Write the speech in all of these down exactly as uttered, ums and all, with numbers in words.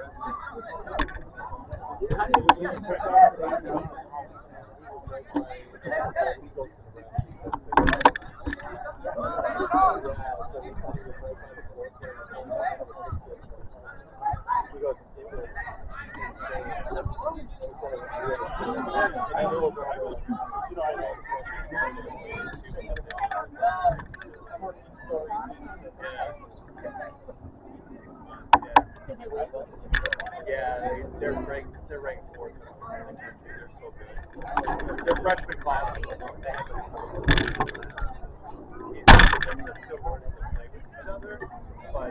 Yeah, they, they're ranked. They're ranked fourth in the country. They're so good. Their freshman class was among them. They're just still learning to play with each other, but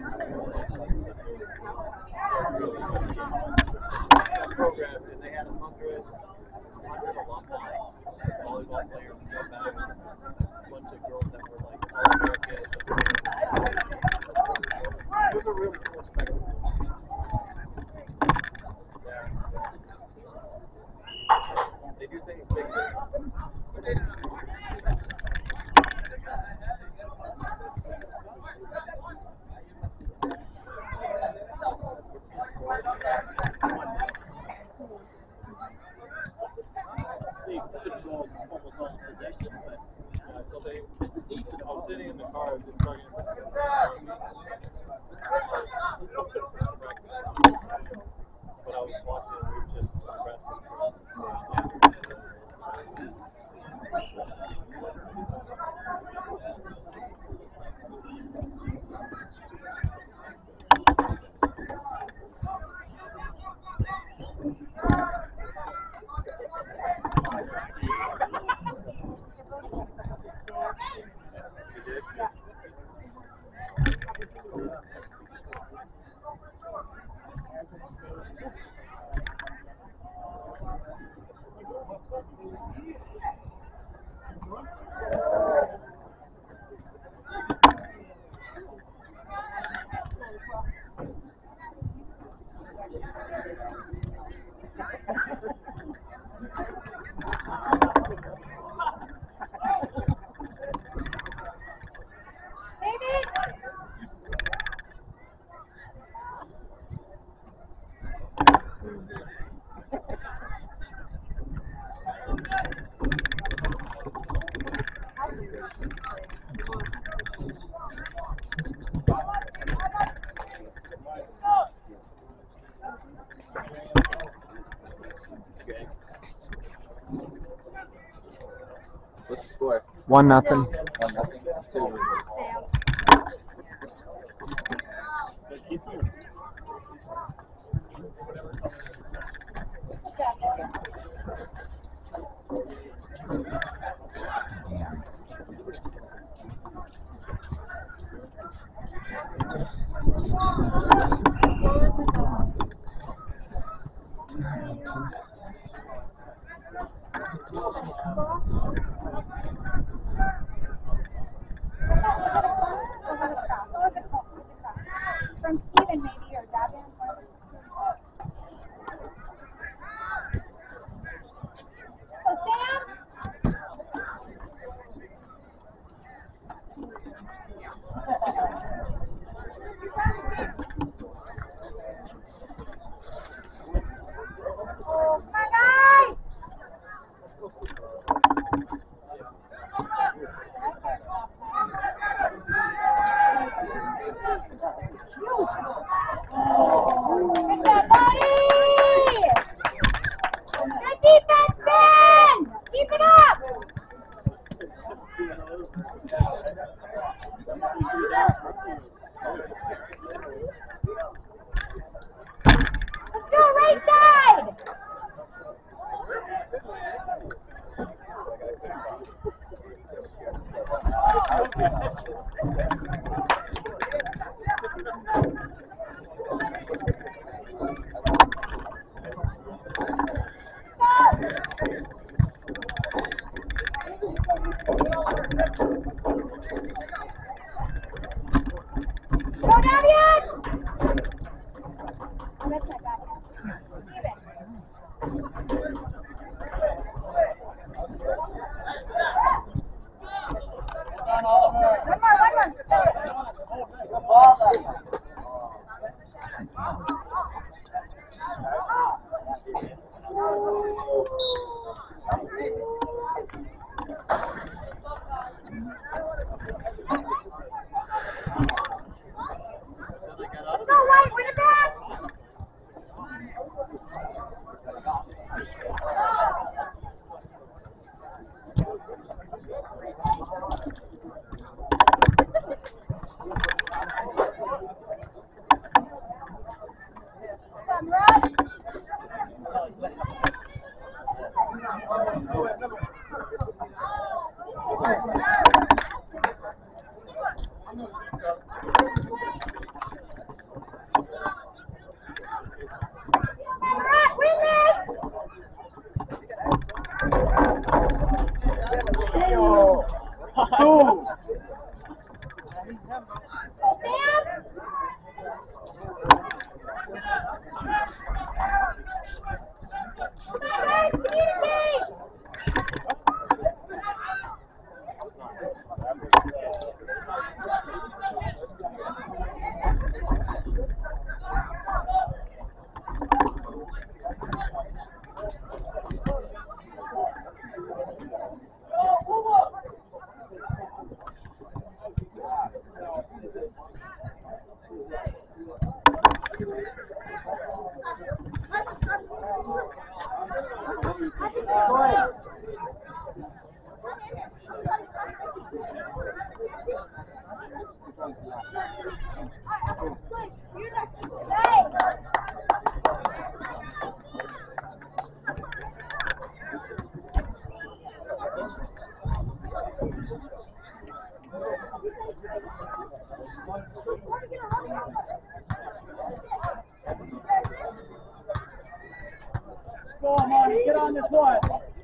they're really good. That program, and they had a hundred, hundred alumni, volleyball players come back, a bunch of girls that were like all-Americans. It was a really cool spectacle. Yeah. They do things big. They control almost all possession, but yeah, so they it's a decent. I was sitting in the car just talking about this. But I was watching and we were just progressing for us. You did? Yeah. What's the score? One nothing. One nothing. Two. From Steven, maybe, or Gavin. Oh, Sam? Oh, my guys! Good job, buddy! Good defense, Ben! Keep it up! Let's go, right side! Go, Davian! Oh, that's not bad. Steven. One more, one more. Good ball. Let's go, White, bring it back! Come, Russ! Matt, win this! Two. Go, Sam! Come on, guys, communicate! Hey! Go on, Marty, get on this one.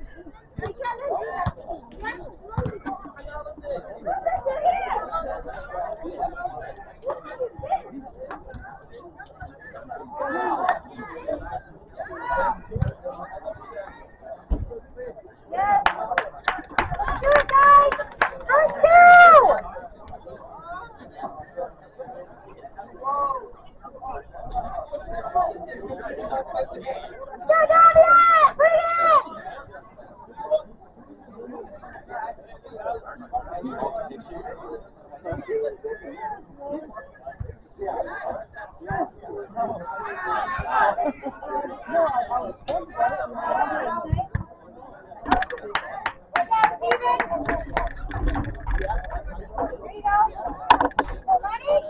Yes! Let's do it, guys! First two! Let's go, Damian! Bring it! Good job, Steven! There you go. So, ready?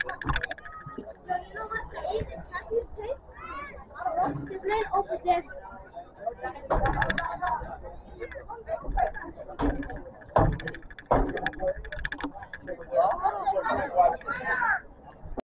Over there.